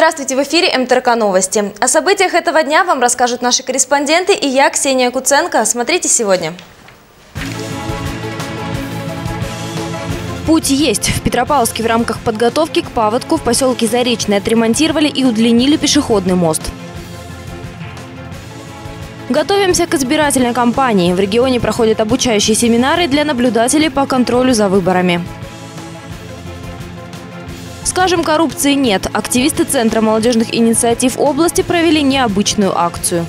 Здравствуйте, в эфире МТРК Новости. О событиях этого дня вам расскажут наши корреспонденты и я, Ксения Куценко. Смотрите сегодня. Путь есть. В Петропавловске в рамках подготовки к паводку в поселке Заречный отремонтировали и удлинили пешеходный мост. Готовимся к избирательной кампании. В регионе проходят обучающие семинары для наблюдателей по контролю за выборами. Скажем, коррупции нет. Активисты Центра молодежных инициатив области провели необычную акцию.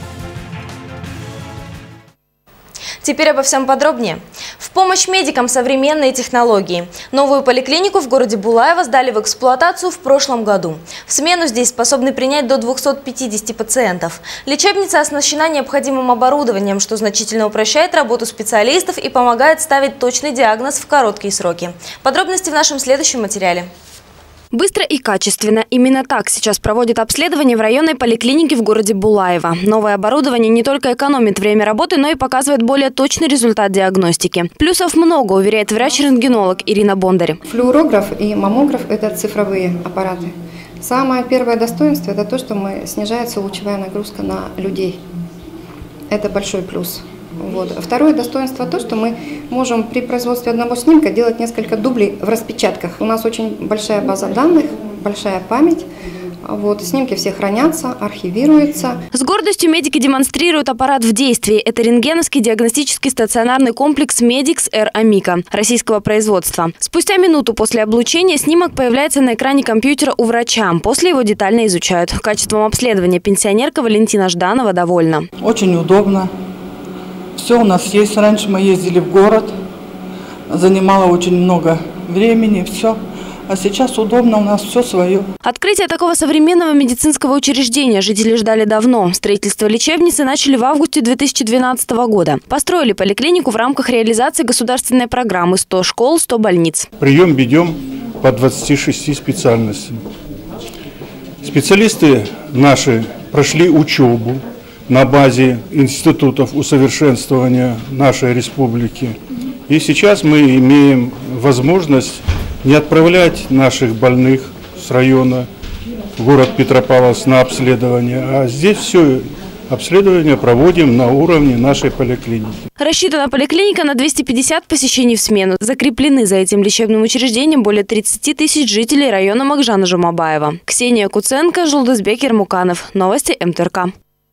Теперь обо всем подробнее. В помощь медикам современные технологии. Новую поликлинику в городе Булаево сдали в эксплуатацию в прошлом году. В смену здесь способны принять до 250 пациентов. Лечебница оснащена необходимым оборудованием, что значительно упрощает работу специалистов и помогает ставить точный диагноз в короткие сроки. Подробности в нашем следующем материале. Быстро и качественно. Именно так сейчас проводят обследование в районной поликлинике в городе Булаево. Новое оборудование не только экономит время работы, но и показывает более точный результат диагностики. Плюсов много, уверяет врач-рентгенолог Ирина Бондарь. Флюорограф и маммограф – это цифровые аппараты. Самое первое достоинство – это то, что снижается лучевая нагрузка на людей. Это большой плюс. Второе достоинство то, что мы можем при производстве одного снимка делать несколько дублей в распечатках. У нас очень большая база данных, большая память. Снимки все хранятся, архивируются. С гордостью медики демонстрируют аппарат в действии. Это рентгеновский диагностический стационарный комплекс Medix Air Amica российского производства. Спустя минуту после облучения снимок появляется на экране компьютера у врача. После его детально изучают. Качеством обследования пенсионерка Валентина Жданова довольна. Очень удобно. Все у нас есть. Раньше мы ездили в город, занимало очень много времени, все. А сейчас удобно, у нас все свое. Открытие такого современного медицинского учреждения жители ждали давно. Строительство лечебницы начали в августе 2012 года. Построили поликлинику в рамках реализации государственной программы «100 школ, 100 больниц». Прием ведем по 26 специальностям. Специалисты наши прошли учебу на базе институтов усовершенствования нашей республики. И сейчас мы имеем возможность не отправлять наших больных с района в город Петропавловск на обследование, а здесь все обследование проводим на уровне нашей поликлиники. Рассчитана поликлиника на 250 посещений в смену. Закреплены за этим лечебным учреждением более 30 тысяч жителей района Макжана-Жумабаева. Ксения Куценко, Жулдызбек Ермуканов. Новости МТРК.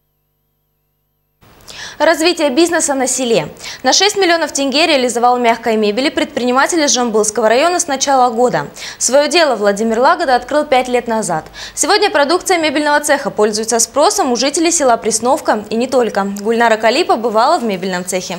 Развитие бизнеса на селе. На 6 миллионов тенге реализовал мягкой мебели предприниматель из Жамбылского района с начала года. Свое дело Владимир Лагода открыл 5 лет назад. Сегодня продукция мебельного цеха пользуется спросом у жителей села Пресновка и не только. Гульнара Кали побывала в мебельном цехе.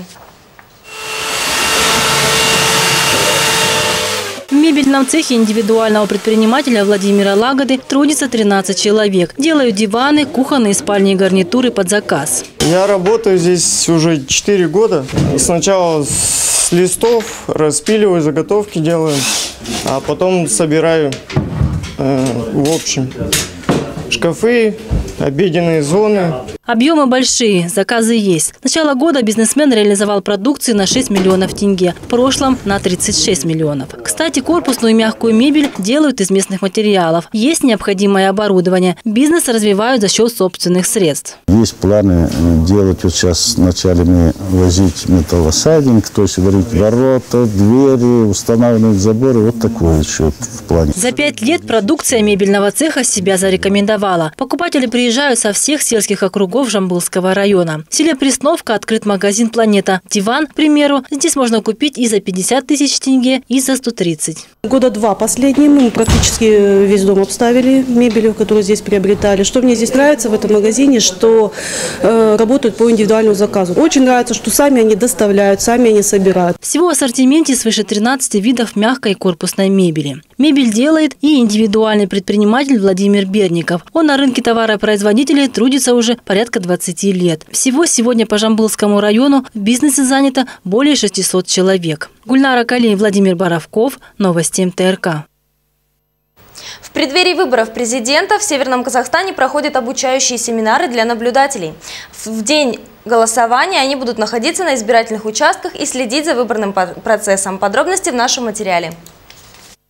В мебельном цехе индивидуального предпринимателя Владимира Лагоды трудится 13 человек. Делают диваны, кухонные, спальные гарнитуры под заказ. Я работаю здесь уже 4 года. Сначала с листов распиливаю, заготовки делаю, а потом собираю в общем шкафы, обеденные зоны. Объемы большие, заказы есть. С начала года бизнесмен реализовал продукцию на 6 миллионов тенге. В прошлом на 36 миллионов. Кстати, корпусную и мягкую мебель делают из местных материалов. Есть необходимое оборудование. Бизнес развивают за счет собственных средств. Есть планы делать, вот сейчас вначале мы возить металлосайдинг, то есть варить ворота, двери, устанавливать заборы. Вот такое еще в плане. За 5 лет продукция мебельного цеха себя зарекомендовала. Покупатели приезжают со всех сельских округов Жамбылского района. В селе Пресновка открыт магазин «Планета». Диван, к примеру, здесь можно купить и за 50 тысяч тенге, и за 130. Года 2 последние мы практически весь дом обставили мебелью, которую здесь приобретали. Что мне здесь нравится в этом магазине, что работают по индивидуальному заказу. Очень нравится, что сами они доставляют, сами они собирают. Всего в ассортименте свыше 13 видов мягкой и корпусной мебели. Мебель делает и индивидуальный предприниматель Владимир Берников. Он на рынке товаропроизводителей трудится уже порядка 20 лет. Всего сегодня по Жамбылскому району в бизнесе занято более 600 человек. Гульнара Кали, Владимир Боровков. Новости МТРК. В преддверии выборов президента в Северном Казахстане проходят обучающие семинары для наблюдателей. В день голосования они будут находиться на избирательных участках и следить за выборным процессом. Подробности в нашем материале.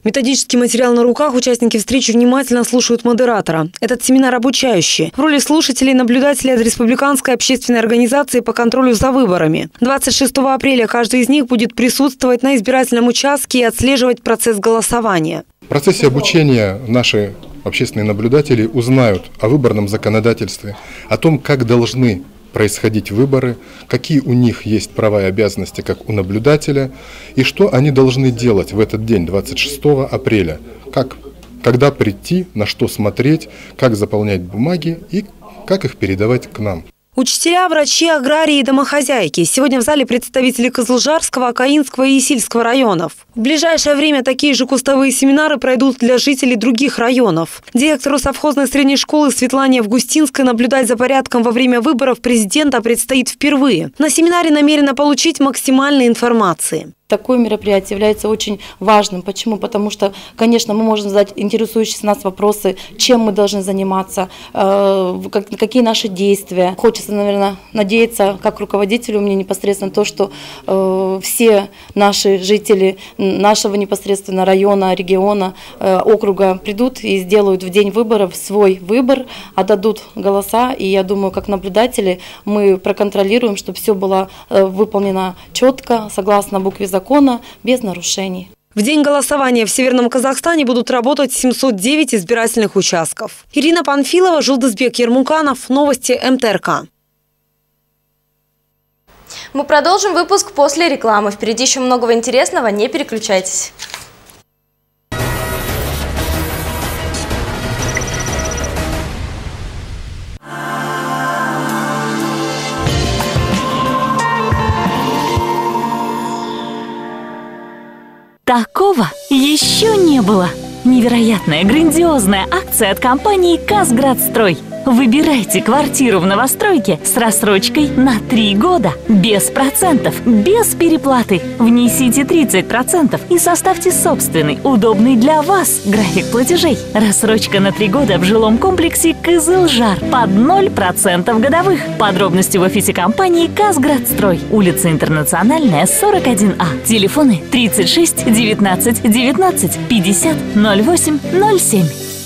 Методический материал на руках, участники встречи внимательно слушают модератора. Этот семинар обучающий. В роли слушателей и наблюдателей от Республиканской общественной организации по контролю за выборами. 26 апреля каждый из них будет присутствовать на избирательном участке и отслеживать процесс голосования. В процессе обучения наши общественные наблюдатели узнают о выборном законодательстве, о том, как должны происходить выборы, какие у них есть права и обязанности, как у наблюдателя, и что они должны делать в этот день, 26 апреля. Когда прийти, на что смотреть, как заполнять бумаги и как их передавать к нам. Учителя, врачи, аграрии и домохозяйки. Сегодня в зале представители Кызылжарского, Акаинского и Исильского районов. В ближайшее время такие же кустовые семинары пройдут для жителей других районов. Директору совхозной средней школы Светлане Августинской наблюдать за порядком во время выборов президента предстоит впервые. На семинаре намерена получить максимальной информации. Такое мероприятие является очень важным. Почему? Потому что, конечно, мы можем задать интересующие нас вопросы, чем мы должны заниматься, какие наши действия. Хочется, наверное, надеяться, как руководителю мне непосредственно то, что все наши жители нашего непосредственно района, региона, округа придут и сделают в день выборов свой выбор, отдадут голоса. И я думаю, как наблюдатели мы проконтролируем, чтобы все было выполнено четко, согласно букве закона, без нарушений. В день голосования в Северном Казахстане будут работать 709 избирательных участков. Ирина Панфилова, Жулдызбек Ермуканов. Новости МТРК. Мы продолжим выпуск после рекламы. Впереди еще многого интересного. Не переключайтесь. Такого еще не было. Невероятная, грандиозная акция от компании «Казградстрой». Выбирайте квартиру в новостройке с рассрочкой на 3 года. Без процентов, без переплаты. Внесите 30% и составьте собственный, удобный для вас график платежей. Рассрочка на 3 года в жилом комплексе «Кызылжар» под 0% годовых. Подробности в офисе компании «Казградстрой». Улица Интернациональная, 41А. Телефоны 36 19 19 50 08 07.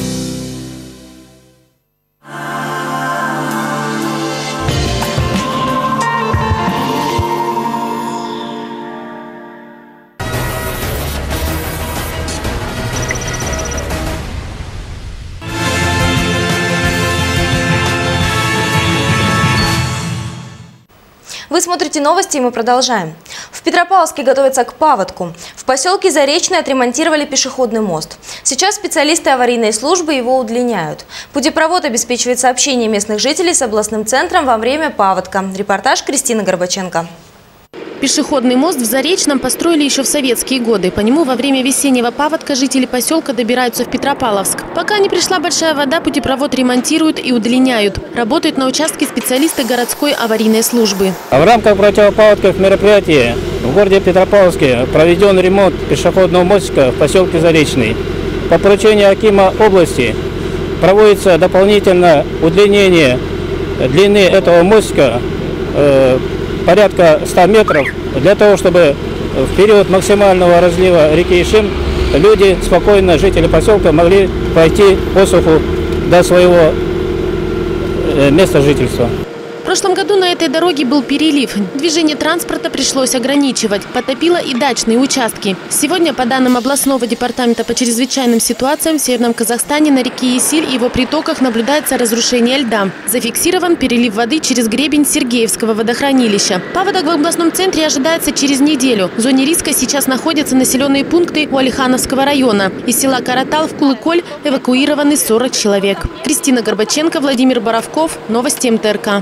Вы смотрите новости, и мы продолжаем. В Петропавловске готовятся к паводку. В поселке Заречный отремонтировали пешеходный мост. Сейчас специалисты аварийной службы его удлиняют. Путепровод обеспечивает сообщение местных жителей с областным центром во время паводка. Репортаж Кристины Горбаченко. Пешеходный мост в Заречном построили еще в советские годы. По нему во время весеннего паводка жители поселка добираются в Петропавловск. Пока не пришла большая вода, путепровод ремонтируют и удлиняют. Работают на участке специалисты городской аварийной службы. В рамках противопаводковых мероприятий в городе Петропавловске проведен ремонт пешеходного мостика в поселке Заречный. По поручению акима области проводится дополнительное удлинение длины этого мостика порядка 100 метров, для того, чтобы в период максимального разлива реки Ишим люди спокойно, жители поселка, могли пройти по суху до своего места жительства. В прошлом году на этой дороге был перелив. Движение транспорта пришлось ограничивать. Потопило и дачные участки. Сегодня, по данным областного департамента по чрезвычайным ситуациям, в Северном Казахстане на реке Исиль и его притоках наблюдается разрушение льда. Зафиксирован перелив воды через гребень Сергеевского водохранилища. Паводок в областном центре ожидается через неделю. В зоне риска сейчас находятся населенные пункты у Алихановского района. Из села Каратал в Кулыколь эвакуированы 40 человек. Кристина Горбаченко, Владимир Боровков. Новости МТРК.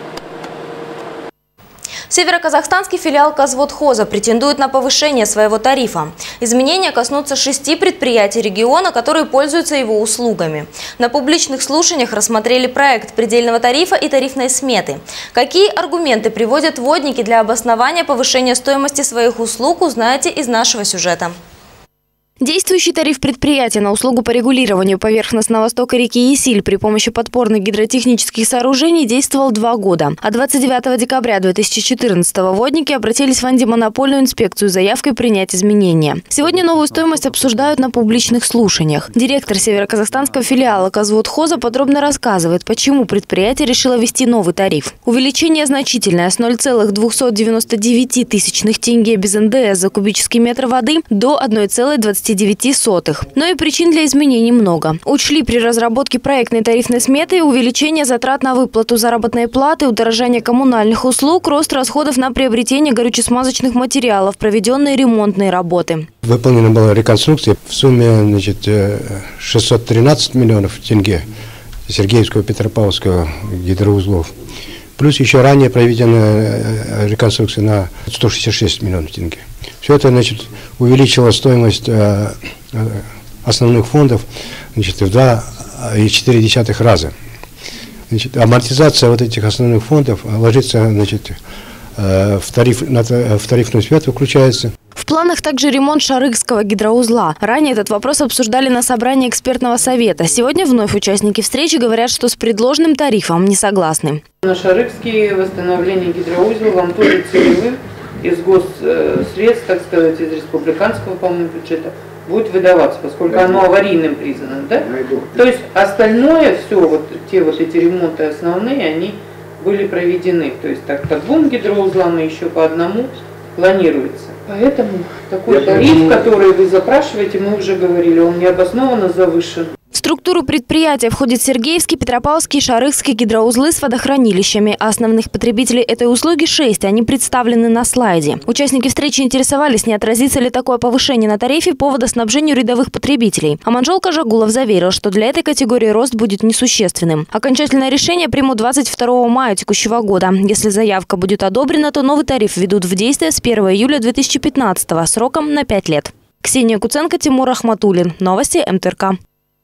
Североказахстанский филиал Казводхоза претендует на повышение своего тарифа. Изменения коснутся 6 предприятий региона, которые пользуются его услугами. На публичных слушаниях рассмотрели проект предельного тарифа и тарифной сметы. Какие аргументы приводят водники для обоснования повышения стоимости своих услуг, узнаете из нашего сюжета. Действующий тариф предприятия на услугу по регулированию поверхностного стока реки Исиль при помощи подпорных гидротехнических сооружений действовал 2 года. А 29 декабря 2014 водники обратились в антимонопольную инспекцию с заявкой принять изменения. Сегодня новую стоимость обсуждают на публичных слушаниях. Директор североказахстанского филиала Казводхоза подробно рассказывает, почему предприятие решило ввести новый тариф. Увеличение значительное с 0,299 тысячных тенге без НДС за кубический метр воды до 1,29. Но и причин для изменений много. Учли при разработке проектной тарифной сметы увеличение затрат на выплату заработной платы, удорожание коммунальных услуг, рост расходов на приобретение горюче-смазочных материалов, проведенные ремонтные работы. Выполнена была реконструкция в сумме 613 миллионов тенге Сергеевского, Петропавловского гидроузлов. Плюс еще ранее проведена реконструкция на 166 миллионов тенге. Все это увеличило стоимость основных фондов в 2,4 раза. Амортизация вот этих основных фондов ложится в тарифную смету, включается. В планах также ремонт Шарыкского гидроузла. Ранее этот вопрос обсуждали на собрании экспертного совета. Сегодня вновь участники встречи говорят, что с предложенным тарифом не согласны. На Шарыкский восстановление гидроузла тоже целевым из госсредств, так сказать, из республиканского, по-моему, бюджета будет выдаваться, поскольку оно аварийным признано, да? То есть остальное, все, эти ремонты основные, они были проведены. То есть так по 2 гидроузлам и еще по 1 планируется. Поэтому такой тариф, который вы запрашиваете, мы уже говорили, он необоснованно завышен. В структуру предприятия входят Сергеевский, Петропавловский и Шарыкский гидроузлы с водохранилищами. А основных потребителей этой услуги 6, они представлены на слайде. Участники встречи интересовались, не отразится ли такое повышение на тарифе по водоснабжению рядовых потребителей. Аманжол Кажагулов заверил, что для этой категории рост будет несущественным. Окончательное решение примут 22 мая текущего года. Если заявка будет одобрена, то новый тариф введут в действие с 1 июля 2015 сроком на 5 лет. Ксения Куценко, Тимур Ахматуллин. Новости МТРК.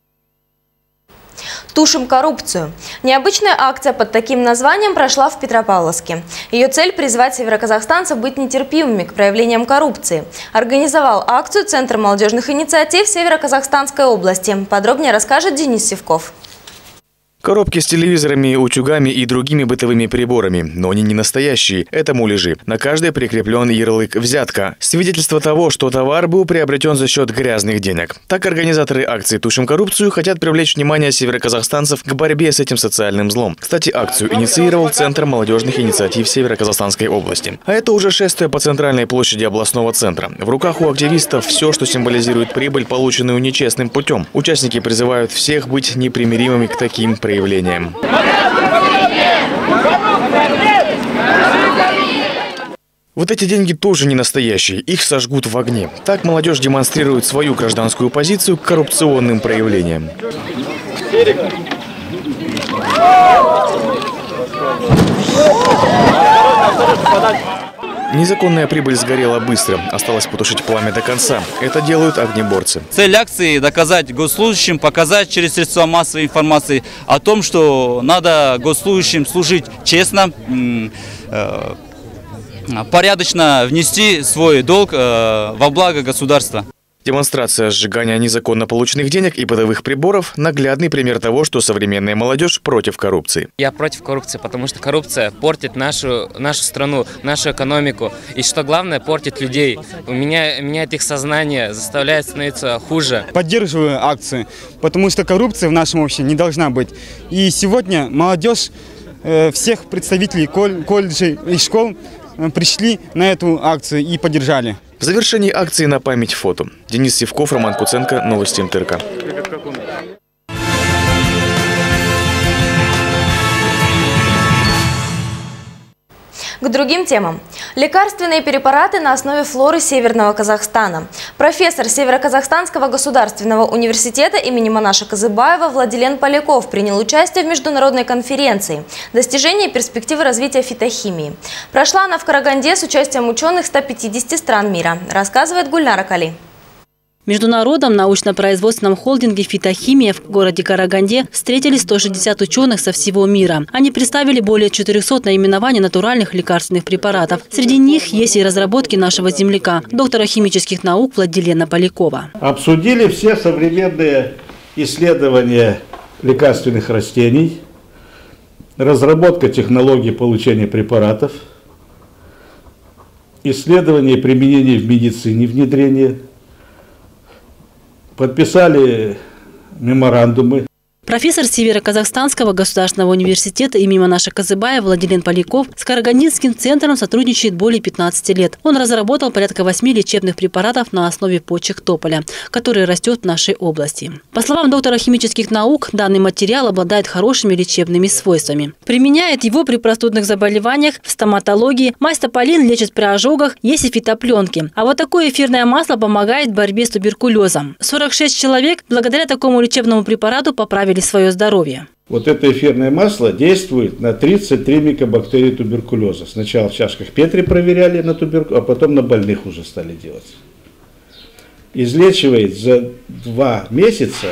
Тушим коррупцию. Необычная акция под таким названием прошла в Петропавловске. Ее цель – призвать североказахстанцев быть нетерпимыми к проявлениям коррупции. Организовал акцию Центр молодежных инициатив Североказахстанской области. Подробнее расскажет Денис Сивков. Коробки с телевизорами, утюгами и другими бытовыми приборами. Но они не настоящие. Это муляжи. На каждой прикреплен ярлык «Взятка». Свидетельство того, что товар был приобретен за счет грязных денег. Так организаторы акции «Тушим коррупцию» хотят привлечь внимание североказахстанцев к борьбе с этим социальным злом. Кстати, акцию инициировал Центр молодежных инициатив Североказахстанской области. А это уже шествие по центральной площади областного центра. В руках у активистов все, что символизирует прибыль, полученную нечестным путем. Участники призывают всех быть непримиримыми к таким проявлениям. Вот эти деньги тоже не настоящие, их сожгут в огне. Так молодежь демонстрирует свою гражданскую позицию к коррупционным проявлениям. Незаконная прибыль сгорела быстро. Осталось потушить пламя до конца. Это делают огнеборцы. Цель акции – доказать госслужащим, показать через средства массовой информации о том, что надо госслужащим служить честно, порядочно внести свой долг во благо государства. Демонстрация сжигания незаконно полученных денег и бытовых приборов – наглядный пример того, что современная молодежь против коррупции. Я против коррупции, потому что коррупция портит нашу страну, нашу экономику. И что главное, портит людей. Меняет их сознание, заставляет становиться хуже. Поддерживаю акции, потому что коррупция в нашем обществе не должна быть. И сегодня молодежь, всех представителей колледжей и школ пришли на эту акцию и поддержали. В завершении акции на память фото. Денис Сивков, Роман Куценко, Новости МТРК. К другим темам. Лекарственные препараты на основе флоры Северного Казахстана. Профессор Североказахстанского государственного университета имени Манаша Казыбаева Владилен Поляков принял участие в международной конференции «Достижения и перспективы развития фитохимии». Прошла она в Караганде с участием ученых 150 стран мира, рассказывает Гульнара Кали. В Международном научно-производственном холдинге «Фитохимия» в городе Караганде встретили 160 ученых со всего мира. Они представили более 400 наименований натуральных лекарственных препаратов. Среди них есть и разработки нашего земляка, доктора химических наук Владилена Полякова. Обсудили все современные исследования лекарственных растений, разработка технологий получения препаратов, исследования и применение в медицине, внедрение. Подписали меморандумы. Профессор Северо-Казахстанского государственного университета имени Манаша Казыбаева Владилен Поляков с Карагандинским центром сотрудничает более 15 лет. Он разработал порядка 8 лечебных препаратов на основе почек тополя, который растет в нашей области. По словам доктора химических наук, данный материал обладает хорошими лечебными свойствами. Применяет его при простудных заболеваниях, в стоматологии. Мазь тополин лечит при ожогах, есть и фитопленки. А вот такое эфирное масло помогает в борьбе с туберкулезом. 46 человек благодаря такому лечебному препарату поправили свое здоровье. Вот это эфирное масло действует на 33 микобактерии туберкулеза. Сначала в чашках Петри проверяли на туберкулез, а потом на больных уже стали делать. Излечивает за 2 месяца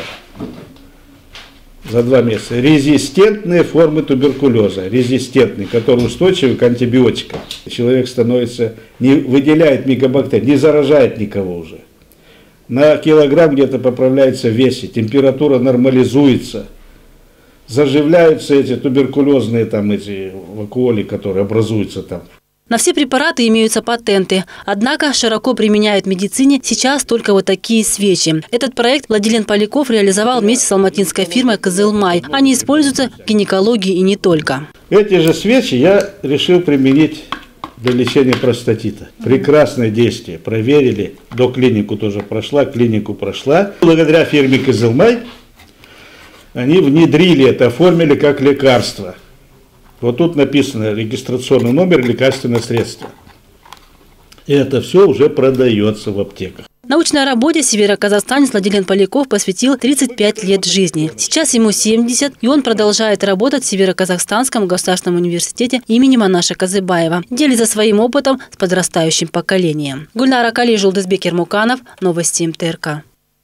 резистентные формы туберкулеза, которые устойчивы к антибиотикам. Человек становится, не выделяет микобактерии, не заражает никого уже. На килограмм где-то поправляется в весе, температура нормализуется, заживляются эти туберкулезные эти вакуоли, которые образуются там. На все препараты имеются патенты, однако широко применяют в медицине сейчас только вот такие свечи. Этот проект Владилен Поляков реализовал вместе с алматинской фирмой «Кызылмай». Они используются в гинекологии и не только. Эти же свечи я решил применить для лечения простатита. Прекрасное действие. Проверили. Доклинику тоже прошла, клинику прошла. Благодаря фирме «Кызылмай» они внедрили это, оформили как лекарство. Вот тут написано регистрационный номер, лекарственное средство. И это все уже продается в аптеках. Научной работе североказахстанец Владилен Поляков посвятил 35 лет жизни. Сейчас ему 70, и он продолжает работать в Североказахстанском государственном университете имени Манаша Казыбаева, делится своим опытом с подрастающим поколением. Гульнара Кали, Жулдызбек Ермуканов, новости МТРК.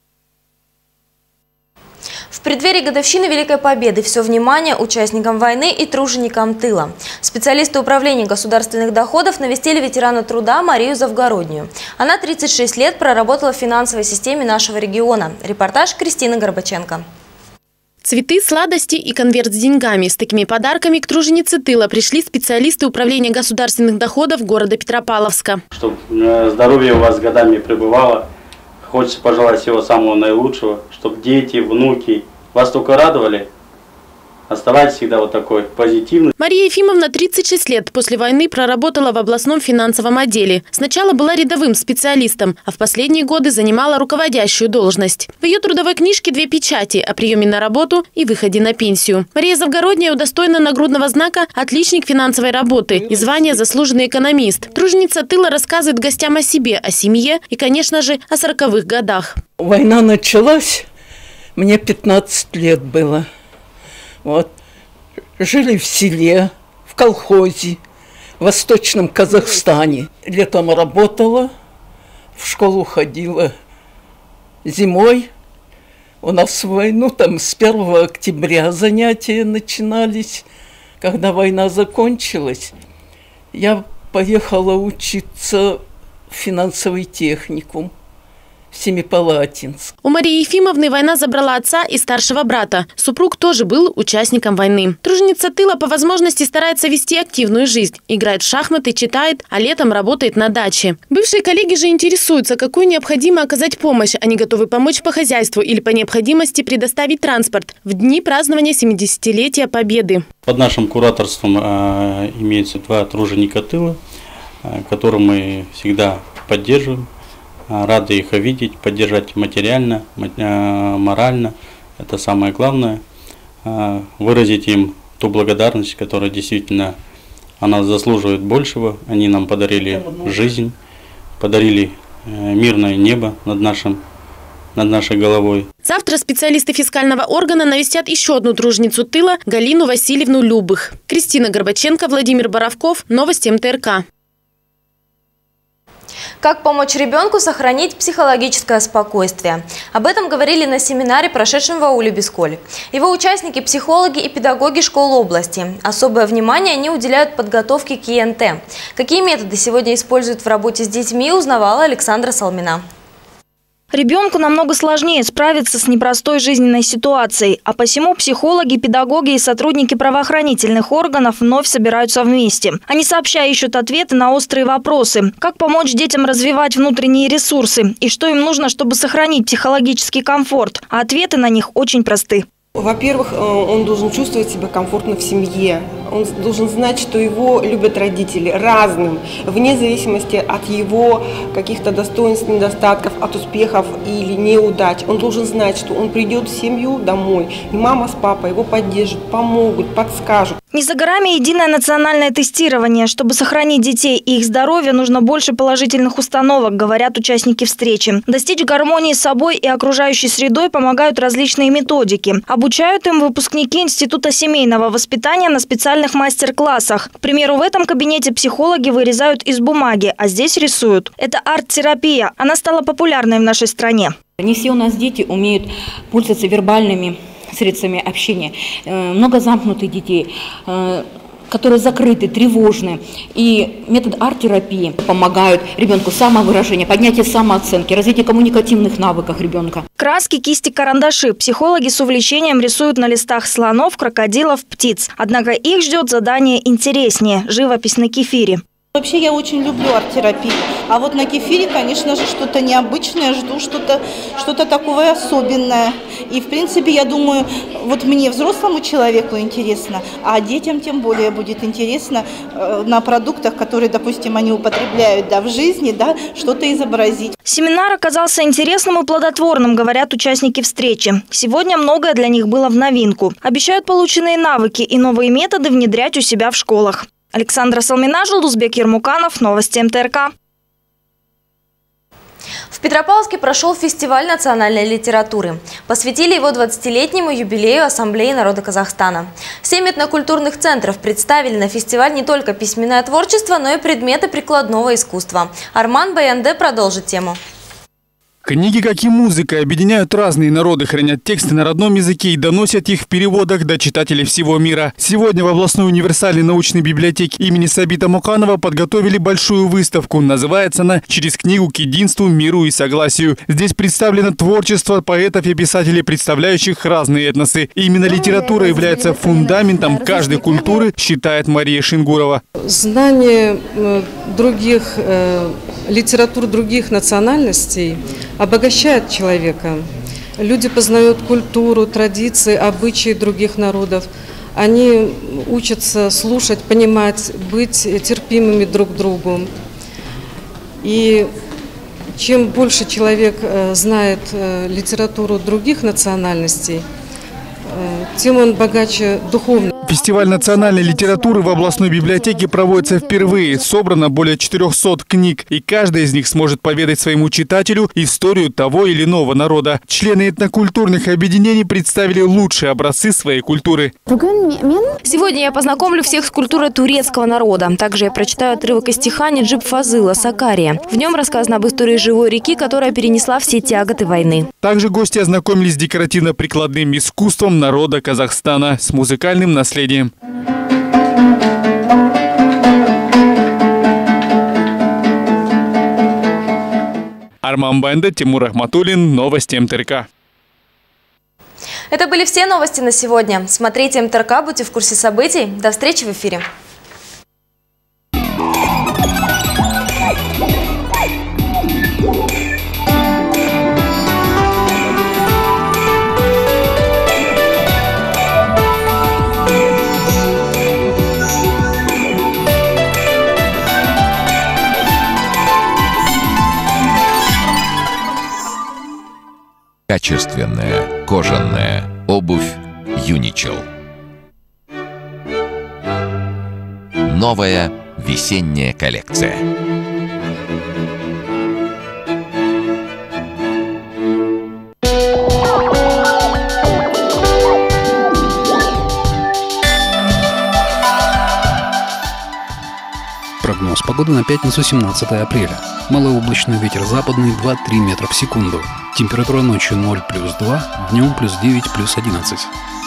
В преддверии годовщины Великой Победы все внимание участникам войны и труженикам тыла. Специалисты управления государственных доходов навестили ветерана труда Марию Завгороднюю. Она 36 лет проработала в финансовой системе нашего региона. Репортаж Кристины Горбаченко. Цветы, сладости и конверт с деньгами. С такими подарками к труженице тыла пришли специалисты управления государственных доходов города Петропавловска. Чтобы здоровье у вас годами пребывало. Хочется пожелать всего самого наилучшего, чтобы дети, внуки вас только радовали. Оставайтесь всегда вот такой позитивный. Мария Ефимовна 36 лет после войны проработала в областном финансовом отделе. Сначала была рядовым специалистом, а в последние годы занимала руководящую должность. В ее трудовой книжке 2 печати о приеме на работу и выходе на пенсию. Мария Завгородняя удостоена нагрудного знака «Отличник финансовой работы» и звания «Заслуженный экономист». Труженица тыла рассказывает гостям о себе, о семье и, конечно же, о 40-х годах. Война началась, мне 15 лет было. Вот. Жили в селе, в колхозе, в Восточном Казахстане. Летом работала, в школу ходила. Зимой у нас войну, там с 1 октября занятия начинались. Когда война закончилась, я поехала учиться в финансовый техникум. Семипалатинск. У Марии Ефимовны война забрала отца и старшего брата. Супруг тоже был участником войны. Труженица тыла по возможности старается вести активную жизнь. Играет в шахматы, читает, а летом работает на даче. Бывшие коллеги же интересуются, какую необходимо оказать помощь. Они готовы помочь по хозяйству или по необходимости предоставить транспорт в дни празднования 70-летия Победы. Под нашим кураторством имеется 2 труженика тыла, которых мы всегда поддерживаем. Рады их видеть, поддержать материально, морально. Это самое главное. Выразить им ту благодарность, которая действительно она заслуживает большего. Они нам подарили жизнь, подарили мирное небо над нашей головой. Завтра специалисты фискального органа навестят еще одну труженицу тыла Галину Васильевну Любых. Кристина Горбаченко, Владимир Боровков. Новости МТРК. Как помочь ребенку сохранить психологическое спокойствие? Об этом говорили на семинаре, прошедшем в ауле Бесколь. Его участники – психологи и педагоги школ области. Особое внимание они уделяют подготовке к ЕНТ. Какие методы сегодня используют в работе с детьми, узнавала Александра Салмина. Ребенку намного сложнее справиться с непростой жизненной ситуацией, а посему психологи, педагоги и сотрудники правоохранительных органов вновь собираются вместе. Они сообща ищут ответы на острые вопросы. Как помочь детям развивать внутренние ресурсы и что им нужно, чтобы сохранить психологический комфорт. А ответы на них очень просты. Во-первых, он должен чувствовать себя комфортно в семье. Он должен знать, что его любят родители разным, вне зависимости от его каких-то достоинств, недостатков, от успехов или неудач. Он должен знать, что он придет в семью домой, и мама с папой его поддержат, помогут, подскажут. Не за горами единое национальное тестирование. Чтобы сохранить детей и их здоровье, нужно больше положительных установок, говорят участники встречи. Достичь гармонии с собой и окружающей средой помогают различные методики. Обучают им выпускники Института семейного воспитания на специальных мастер-классах. К примеру, в этом кабинете психологи вырезают из бумаги, а здесь рисуют. Это арт-терапия. Она стала популярной в нашей стране. Не все у нас дети умеют пользоваться вербальными средствами общения. Много замкнутых детей, которые закрыты, тревожны. И метод арт-терапии помогают ребенку самовыражение, поднятие самооценки, развитие коммуникативных навыков ребенка. Краски, кисти, карандаши. Психологи с увлечением рисуют на листах слонов, крокодилов, птиц. Однако их ждет задание интереснее – живопись на кефире. Вообще я очень люблю арт-терапию, а вот на кефире, конечно же, что-то необычное, жду что-то такое особенное. И в принципе, я думаю, вот мне, взрослому человеку, интересно, а детям тем более будет интересно на продуктах, которые, допустим, они употребляют в жизни, что-то изобразить. Семинар оказался интересным и плодотворным, говорят участники встречи. Сегодня многое для них было в новинку. Обещают полученные навыки и новые методы внедрять у себя в школах. Александра Салмина, Жулдузбек Ермуканов, новости МТРК. В Петропавловске прошел фестиваль национальной литературы. Посвятили его 20-летнему юбилею Ассамблеи народа Казахстана. 7 этнокультурных центров представили на фестиваль не только письменное творчество, но и предметы прикладного искусства. Арман Баянде продолжит тему. Книги, как и музыка, объединяют разные народы, хранят тексты на родном языке и доносят их в переводах до читателей всего мира. Сегодня в областной универсальной научной библиотеке имени Сабита Муканова подготовили большую выставку. Называется она «Через книгу к единству, миру и согласию». Здесь представлено творчество поэтов и писателей, представляющих разные этносы. И именно литература является фундаментом каждой культуры, считает Мария Шингурова. Знание литератур других национальностей обогащает человека. Люди познают культуру, традиции, обычаи других народов. Они учатся слушать, понимать, быть терпимыми друг к другу. И чем больше человек знает литературу других национальностей, тем он богаче духовно. Фестиваль национальной литературы в областной библиотеке проводится впервые. Собрано более 400 книг, и каждая из них сможет поведать своему читателю историю того или иного народа. Члены этнокультурных объединений представили лучшие образцы своей культуры. Сегодня я познакомлю всех с культурой турецкого народа. Также я прочитаю отрывок из стиха Неджип Фазыла «Сакария». В нем рассказано об истории живой реки, которая перенесла все тяготы войны. Также гости ознакомились с декоративно-прикладным искусством народа Казахстана, с музыкальным наследием. Арман Баянде, Тимур Ахматуллин, новости МТРК. Это были все новости на сегодня. Смотрите МТРК, будьте в курсе событий. До встречи в эфире. Качественная кожаная обувь Юничел. Новая весенняя коллекция. Прогноз погоды на пятницу 17 апреля. Малооблачный ветер западный 2-3 метра в секунду. Температура ночью 0 плюс 2, днем плюс 9 плюс 11.